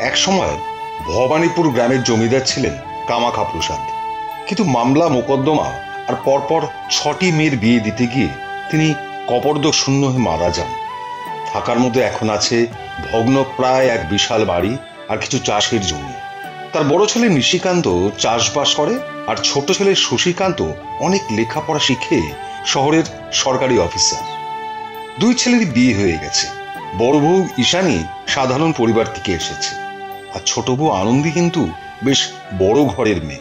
এক সময় ভবানীপুর গ্রামের জমিদার ছিলেন কামাখ্যা প্রসাদ, কিন্তু মামলা মোকদ্দমা আর পরপর 6টি মেয়ের বিয়ে দিতে গিয়ে তিনি কপর্দ শূন্য হয়ে মারা যান। থাকার মধ্যে এখন আছে ভগ্ন প্রায় এক বিশাল বাড়ি আর কিছু চাষের জমি। তার বড় ছেলে নিশিকান্ত চাষবাস করে, আর ছোট ছেলে শশীকান্ত অনেক লেখাপড়া শিখে শহরের সরকারি অফিসার। দুই ছেলেরই বিয়ে হয়ে গেছে। বড় বউ ঈশানী সাধারণ পরিবার থেকে এসেছে, আর ছোট বউ আনন্দী কিন্তু বেশ বড় ঘরের মেয়ে।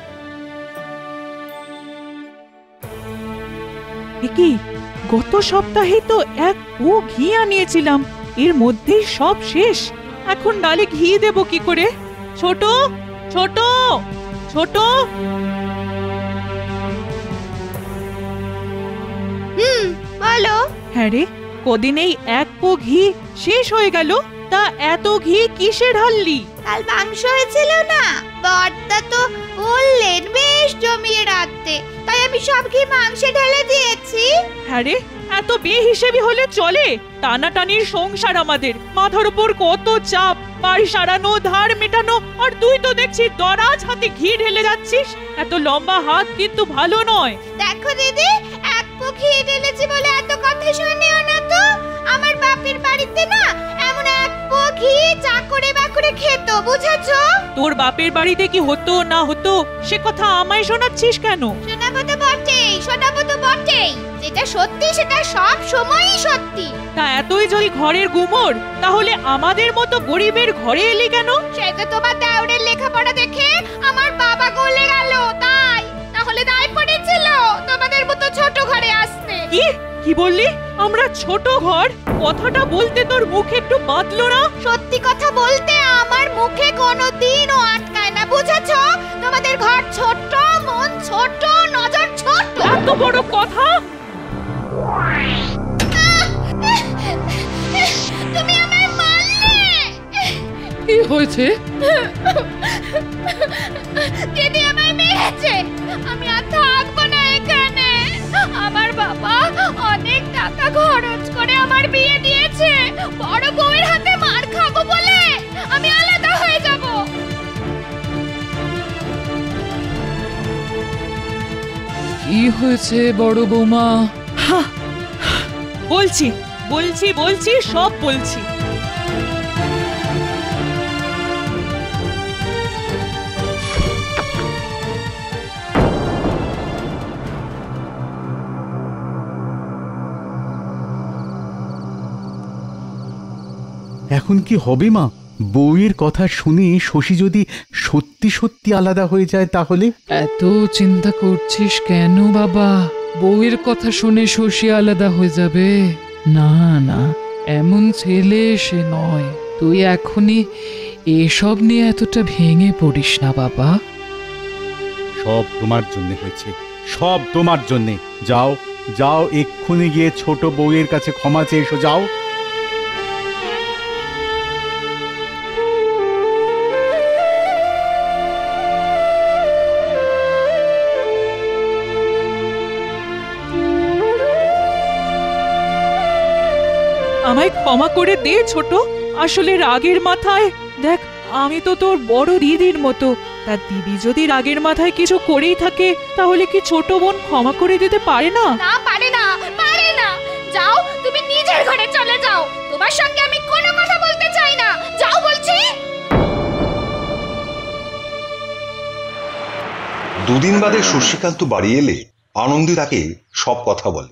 কি গত সপ্তাহে তো এক ও ঘি আনিয়েছিলাম, এর মধ্যেই সব শেষ। এখন ডালে ঘি দেব কি করে? ছোট ছোট ছোট, বলো। হ্যাঁ রে, কদিনেই এক পো ঘি শেষ হয়ে গেল। তা এত ঘি কিসে ঢাললি? কাল মাংস হয়েছিল না, বড়দা তো বললেন বেশ জমিয়ে রাখতে, তাই আমি সব ঘি মাংসে ঢেলে দিয়েছি। হ্যাঁ রে, এত বেহিসেবি হলে চলে? টানাটানির সংসার আমাদের, মাথার উপর কত চাপ, বাড়ি সারানো, ধার মেটানো, আর তুই তো দেখছি দরাজ হাতে ঘি ঢেলে যাচ্ছিস। এত লম্বা হাত কিন্তু ভালো নয়। দেখো দিদি, এক পো ঘি ঢেলেছি বলে এত কথা শুনিও না তো। আমার বাপের বাড়িতে না এমন এক পো ঘি চাকরে বাকরে খেত, বুঝেছো? তোর বাপের বাড়িতে কি হতো না হতো সে কথা আমায় শোনাচ্ছিস কেন? শোনাবো তো বটেই, শোনাবো তো বটেই। যেটা সত্যি সেটা সব সময়ই সত্যি। তা এতই যদি ঘরের গুমর, তাহলে আমাদের মতো গরিবের ঘরে এলি কেন? সেটা তোমার দেওরের লেখাপড়া দেখে আমার বাবা গলে গেল, তাই। তাহলে দায় পড়েছিল তোমাদের মতো ছোট ঘরে আসতে। কি কি বললি? আমরা ছোট ঘর? কথাটা বলতে তোর মুখ একটু বাঁধলো না? সত্যি কথা বলতে আমার মুখে কোনোদিনও আটকায় না, বুঝেছো? তোমাদের ঘর ছোট, মন ছোট, নজর ছোট। এত বড় কথা! তুমি আমায় মারলে। কি হয়েছে? দিদি আমায় মেরেছে। আমি আর থাকবো না এখানে। আমার বাবা অনেক টাকা খরচ করে আমার বিয়ে দিয়েছে, বড় বউয়ের হাতে মার খাবো বলে আমি আলাদা হয়ে যাব। কি হয়েছে বড় বৌমা? বলছি বলছি বলছি সব বলছি। এখন কি হবে মা? বউয়ের কথা শুনে শশী যদি সত্যি সত্যি আলাদা হয়ে যায় তাহলে? এত চিন্তা করছিস কেন বাবা? বউয়ের কথা শুনে শশী আলাদা হয়ে যাবে? না না, এমন ছেলে সে নয়। তুই এখনই এসব নিয়ে এতটা ভেঙে পড়িস না বাবা। সব তোমার জন্য হয়েছে, সব তোমার জন্যে। যাও যাও, এক্ষুনি গিয়ে ছোট বউয়ের কাছে ক্ষমা চেয়ে এসো, যাও। আমায় ক্ষমা করে দে ছোট। আসলে রাগের মাথায়, দেখ আমি তো তোর বড় দিদির মতো। তার দিদি যদি রাগের মাথায় কিছু করেই থাকে, তাহলে কি ছোট বোন ক্ষমা করে দিতে পারে না? না, পারে না, পারে না। যাও, তুমি নিজের ঘরে চলে যাও। তোমার সঙ্গে আমি কোনো কথা বলতে চাই না। যাও বলছি। দুদিন বাদে শশীকান্ত বাড়ি এলে আনন্দী তাকে সব কথা বলে।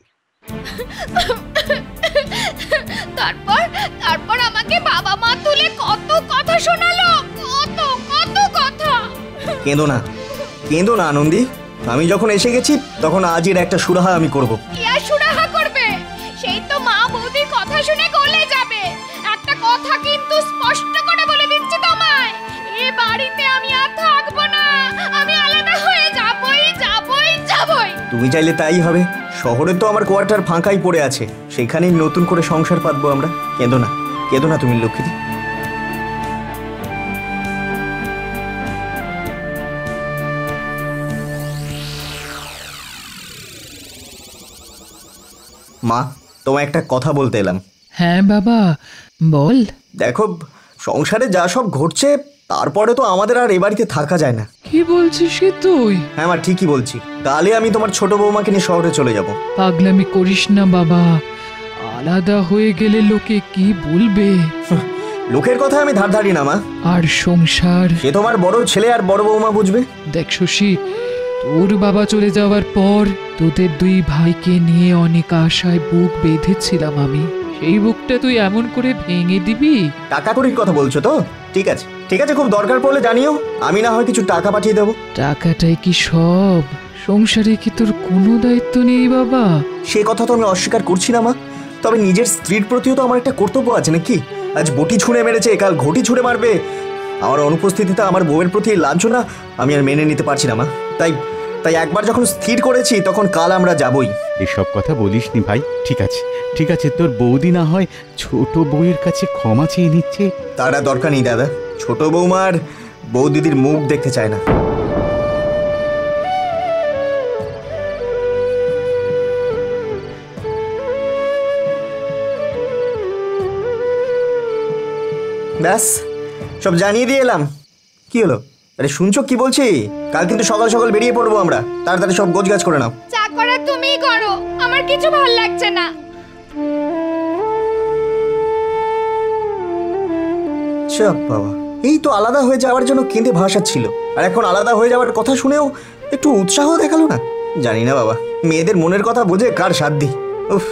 তারপর আমাকে বাবা মা তুলে কত কথা শোনালো, কত কত কথা। কেঁদো না, কেঁদো না আনন্দী। আমি যখন এসে গেছি তখন আজের একটা সুরাহা আমি করব। কি আর সুরাহা করবে? সেই তো মা বৌদির কথা শুনে গলে যাবে। একটা কথা কিন্তু স্পষ্ট করে বলে দিচ্ছি তোমায়, এই বাড়িতে আমি আর থাকবো না। আমি আলাদা হয়ে যাবই যাবই যাবই। তুমি চাইলে তাই হবে। শহরে তো আমার কোয়ার্টার ফাঁকাই পড়ে আছে, সেখানেই নতুন করে সংসার পাতবো আমরা। কেঁদো না, কেঁদো না তুমি লক্ষ্মী। মা, তোমায় একটা কথা বলতে এলাম। হ্যাঁ বাবা, বল। দেখো, সংসারে যা সব ঘটছে তারপরে তো আমাদের আর এ বাড়িতে থাকা যায় না। কি বলছিস কি তুই? হ্যাঁ মা, ঠিকই বলছি। কালে আমি তোমার ছোট বৌমাকে নিয়ে শহরে চলে যাব। পাগলামি করিস না বাবা, আলাদা হয়ে গেলে লোকে কি বলবে? লোকের কথা আমি ধার ধারি না মা। আর সংসার সে তোমার বড় ছেলে আর বড় বৌমা বুঝবে। দেখ শশী, তোর বাবা চলে যাওয়ার পর তোদের দুই ভাইকে নিয়ে অনেক আশায় বুক বেঁধেছিলাম আমি। সেই বুকটা তুই এমন করে ভেঙে দিবি? টাকা কড়ির কথা বলছো তো? ঠিক আছে ঠিক আছে, খুব দরকার পড়লে জানিও, আমি না হয় কিছু টাকা পাঠিয়ে দেবো। টাকাটাই কি সব? সংসারে কি তোর কোনো দায়িত্ব নেই বাবা? সে কথা তো আমি অস্বীকার করছি না মা, তবে নিজের স্ত্রীর প্রতিও তো আমার একটা কর্তব্য আছে নাকি? আজ বটি ছুঁড়ে মেরেছে, কাল ঘটি ছুঁড়ে মারবে। আমার অনুপস্থিতিতে আমার বউয়ের প্রতি লাঞ্ছনা আমি আর মেনে নিতে পারছি না মা। তাই তাই একবার যখন স্থির করেছি তখন কাল আমরা যাবই। এসব কথা বলিসনি ভাই। ঠিক আছে ঠিক আছে, তোর বৌদি না হয় ছোট বউয়ের কাছে ক্ষমা চেয়ে নিচ্ছে। তার আর দরকার নেই দাদা, ছোট বৌমার বউ দিদির মুখ দেখতে চায় না। ব্যাস, সব জানিয়ে দিয়ে এলাম। কি হলো? আরে শুনছো কি বলছি? কাল কিন্তু সকাল সকাল বেরিয়ে পড়বো আমরা। তাড়াতাড়ি সব গোছগাছ করে নাও। যা করার তুমিই করো, আমার কিছু ভালো লাগছে না। চাপ বাবা, এই তো আলাদা হয়ে যাওয়ার জন্য কেঁদে ভাসাচ্ছিল, আর এখন আলাদা হয়ে যাওয়ার কথা শুনেও একটু উৎসাহ দেখালো না। জানি না বাবা, মেয়েদের মনের কথা বোঝে কার সাধ্যি। উফ।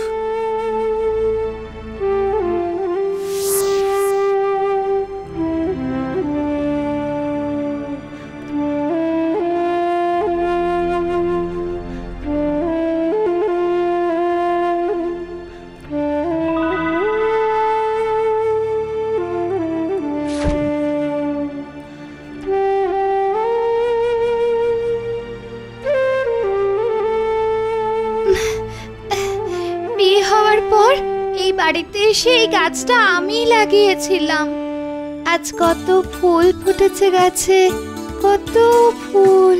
বিয়ে হওয়ার পর এই বাড়িতে এসে এই গাছটা আমি লাগিয়েছিলাম। আজ কত ফুল ফুটেছে গাছে, কত ফুল।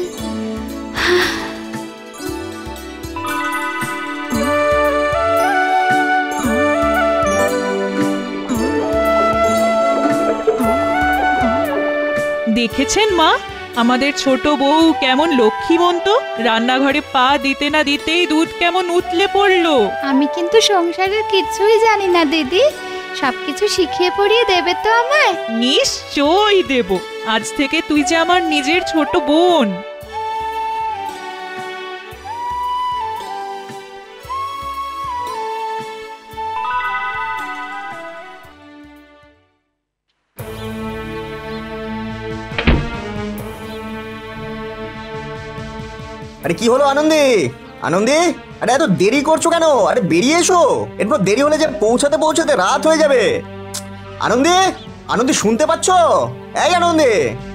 দেখেছেন মা, আমাদের ছোট বউ কেমন লক্ষ্মীমন্ত। রান্নাঘরে পা দিতে না দিতেই দুধ কেমন উতলে পড়লো। আমি কিন্তু সংসারের কিছুই জানি না দিদি, সবকিছু শিখিয়ে পড়িয়ে দেবে তো আমায়? নিশ্চয়ই দেব। আজ থেকে তুই যে আমার নিজের ছোট বোন। আরে কি হলো আনন্দে? আনন্দে, আরে এত দেরি করছো কেন? আরে বেরিয়ে এসো, এরপর দেরি হলে যে পৌঁছাতে পৌঁছাতে রাত হয়ে যাবে। আনন্দে, আনন্দে শুনতে পাচ্ছ? এই আনন্দে।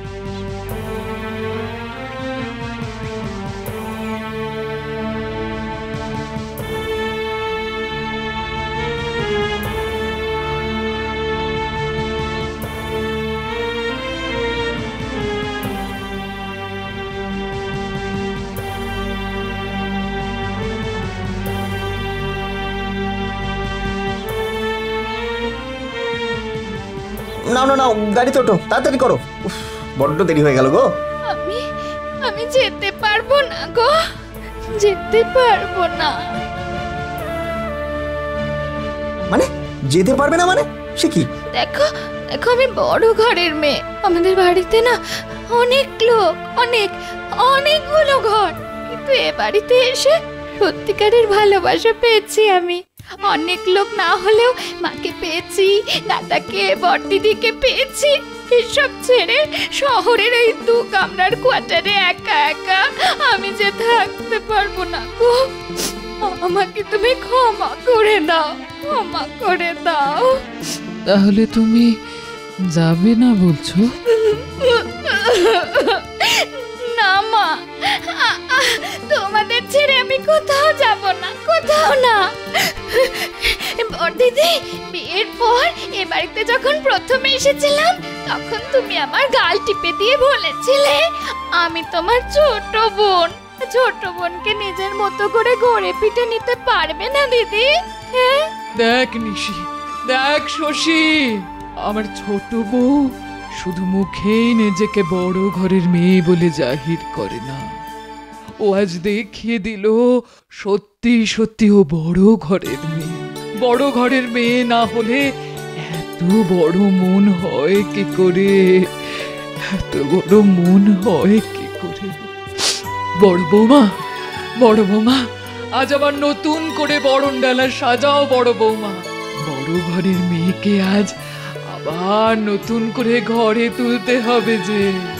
নাও না নাও, গাড়িতে ওঠো, তাড়াতাড়ি করো। উফ, বড্ড দেরি হয়ে গেল গো। আমি আমি যেতে পারবো না গো, যেতে পারবো না। মানে যেতে পারবে না মানে? সে কি? দেখো দেখো, আমি বড় ঘরের মেয়ে। আমাদের বাড়িতে না অনেক লোক, অনেকগুলো ঘর, কিন্তু এ বাড়িতে এসে সত্যিকারের ভালোবাসা পেয়েছি আমি। অনেক লোক না হলেও মাকে পেয়েছি, দাদাকে, বড়দিদিকে পেয়েছি। এসব ছেড়ে শহরের এই 2 কামরার কোয়ার্টারে একা একা আমি যে থাকতে পারবো না গো। আমাকে তুমি ক্ষমা করে দাও, ক্ষমা করে দাও। তাহলে তুমি যাবে না বলছো? না মা, তোমাদের ছেড়ে আমি কোথাও যাব না, কোথাও না। বড়দিদি, বিয়ের পর এ বাড়িতে যখন প্রথমে এসেছিলাম তখন তুমি আমার গাল টিপে দিয়ে বলেছিলে আমি তোমার ছোট বোন। ছোট বোনকে নিজের মতো করে গড়ে পিঠে নিতে পারবে না দিদি? হ্যাঁ? দেখ নিশি, দেখ শশী, আমার ছোট বউ শুধু মুখেই নিজেকে বড় ঘরের মেয়ে বলে জাহির করে না, ও আজ দেখিয়ে দিল সত্যি সত্যি ও বড় ঘরের মেয়ে। বড় ঘরের মেয়ে না হলে এত বড় মন হয় কি করে? এত বড় মন হয় কি করে? বড় বৌমা, বড় বৌমা, আজ আবার নতুন করে বরণ ডালা সাজাও বড় বৌমা। বড় ঘরের মেয়েকে আজ আবার নতুন করে ঘরে তুলতে হবে যে।